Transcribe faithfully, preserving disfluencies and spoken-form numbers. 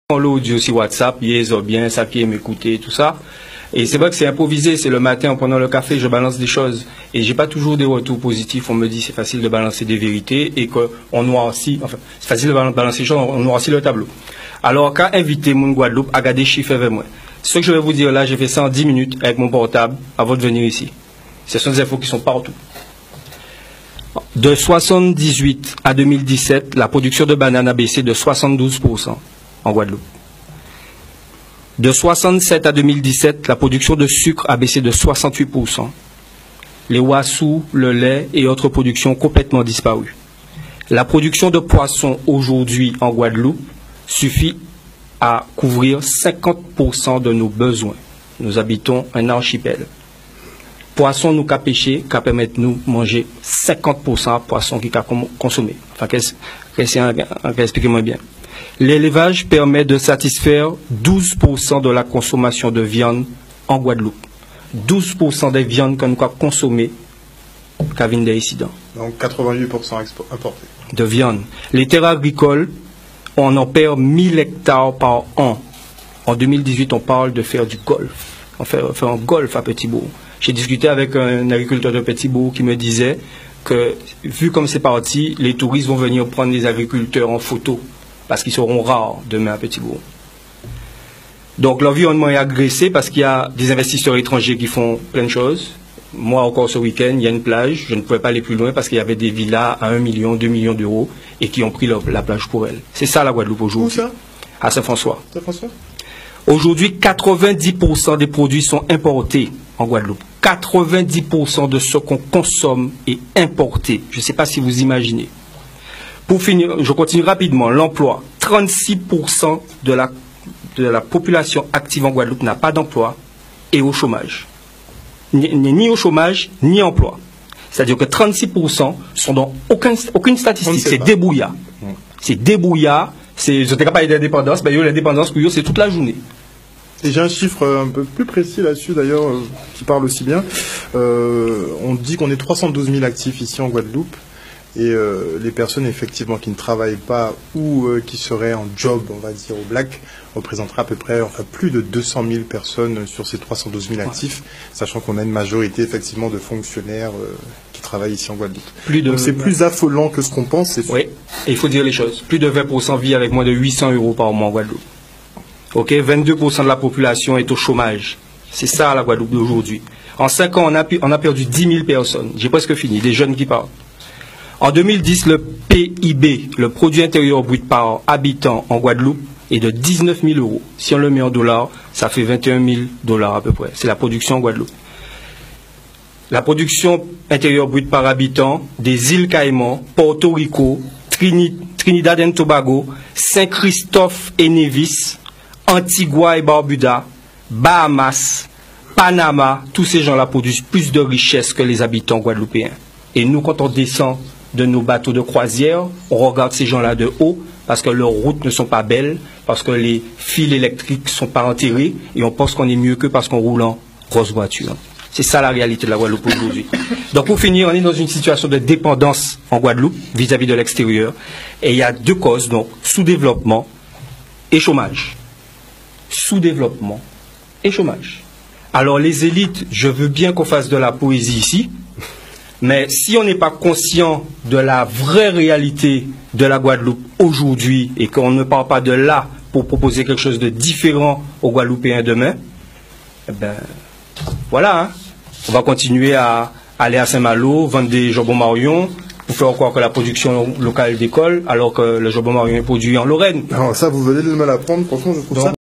l'audio sur WhatsApp, ils ont bien, ça qui m'écouter, tout ça. Et c'est vrai que c'est improvisé, c'est le matin en prenant le café, je balance des choses. Et j'ai pas toujours des retours positifs, on me dit c'est facile de balancer des vérités et qu'on noircit, enfin, c'est facile de balancer des choses, on noircit le tableau. Alors, quand inviter mon Guadeloupe à garder des chiffres avec moi, ce que je vais vous dire là, j'ai fait ça en dix minutes avec mon portable avant de venir ici. Ce sont des infos qui sont partout. De soixante-dix-huit à deux mille dix-sept, la production de bananes a baissé de soixante-douze pour cent en Guadeloupe. De soixante-sept à deux mille dix-sept, la production de sucre a baissé de soixante-huit pour cent. Les wassous, le lait et autres productions ont complètement disparu. La production de poissons aujourd'hui en Guadeloupe suffit à couvrir cinquante pour cent de nos besoins. Nous habitons un archipel. Poisson nous qu'a pêché, qu'a permettre nous manger cinquante pour cent de poissons qui qu'a consommé. Enfin, expliquez-moi bien. L'élevage permet de satisfaire douze pour cent de la consommation de viande en Guadeloupe. douze pour cent des viandes que nous avons consommées qu'à viennent des incidents. Donc quatre-vingt-huit pour cent importés. De viande. Les terres agricoles, on en perd mille hectares par an. En deux mille dix-huit, on parle de faire du golf. On fait, on fait un golf à Petit-Bourg. J'ai discuté avec un agriculteur de Petit-Bourg qui me disait que, vu comme c'est parti, les touristes vont venir prendre les agriculteurs en photo parce qu'ils seront rares demain à Petit-Bourg. Donc l'environnement est agressé parce qu'il y a des investisseurs étrangers qui font plein de choses. Moi encore ce week-end, il y a une plage, je ne pouvais pas aller plus loin parce qu'il y avait des villas à un million, deux millions d'euros et qui ont pris leur, la plage pour elle. C'est ça la Guadeloupe aujourd'hui. Où ça? À Saint-François. Saint-François. Aujourd'hui, quatre-vingt-dix pour cent des produits sont importés en Guadeloupe. quatre-vingt-dix pour cent de ce qu'on consomme est importé. Je ne sais pas si vous imaginez. Pour finir, je continue rapidement. L'emploi. trente-six pour cent de la, de la population active en Guadeloupe n'a pas d'emploi et au chômage. Ni, ni au chômage, ni emploi. C'est-à-dire que trente-six pour cent sont dans aucun, aucune statistique. C'est débrouillard. Mmh. C'est débrouillard. Je n'étais pas parler d'indépendance, mais l'indépendance pour eux, c'est toute la journée. Et j'ai un chiffre un peu plus précis là-dessus d'ailleurs, euh, qui parle aussi bien. Euh, on dit qu'on est trois cent douze mille actifs ici en Guadeloupe. Et euh, les personnes effectivement qui ne travaillent pas ou euh, qui seraient en job, on va dire, au black, représenteraient à peu près, enfin plus de deux cent mille personnes sur ces trois cent douze mille actifs, ouais. Sachant qu'on a une majorité effectivement de fonctionnaires euh, qui travaillent ici en Guadeloupe. Plus de... Donc c'est plus affolant que ce qu'on pense. Oui, et il faut dire les choses. Plus de vingt pour cent vit avec moins de huit cents euros par mois en Guadeloupe. Ok, vingt-deux pour cent de la population est au chômage. C'est ça la Guadeloupe d'aujourd'hui. En cinq ans, on a, on a perdu dix mille personnes. J'ai presque fini, des jeunes qui parlent. En deux mille dix, le P I B, le produit intérieur brut par habitant en Guadeloupe, est de dix-neuf mille euros. Si on le met en dollars, ça fait vingt et un mille dollars à peu près. C'est la production en Guadeloupe. La production intérieure brute par habitant des îles Caïmans, Porto Rico, Trini, Trinidad et Tobago, Saint-Christophe et Nevis, Antigua et Barbuda, Bahamas, Panama, tous ces gens-là produisent plus de richesses que les habitants guadeloupéens. Et nous, quand on descend de nos bateaux de croisière, on regarde ces gens-là de haut parce que leurs routes ne sont pas belles, parce que les fils électriques ne sont pas enterrés et on pense qu'on est mieux que parce qu'on roule en grosse voiture. C'est ça la réalité de la Guadeloupe aujourd'hui. Donc pour finir, on est dans une situation de dépendance en Guadeloupe vis-à-vis de l'extérieur et il y a deux causes, donc sous-développement et chômage. Sous-développement et chômage. Alors les élites, je veux bien qu'on fasse de la poésie ici, mais si on n'est pas conscient de la vraie réalité de la Guadeloupe aujourd'hui et qu'on ne part pas de là pour proposer quelque chose de différent aux Guadeloupéens demain, eh ben, voilà, hein. On va continuer à aller à Saint-Malo, vendre des jambons Marion, pour faire croire que la production locale décolle, alors que le jambon Marion est produit en Lorraine. Alors ça, vous venez de me l'apprendre, franchement, je trouve ça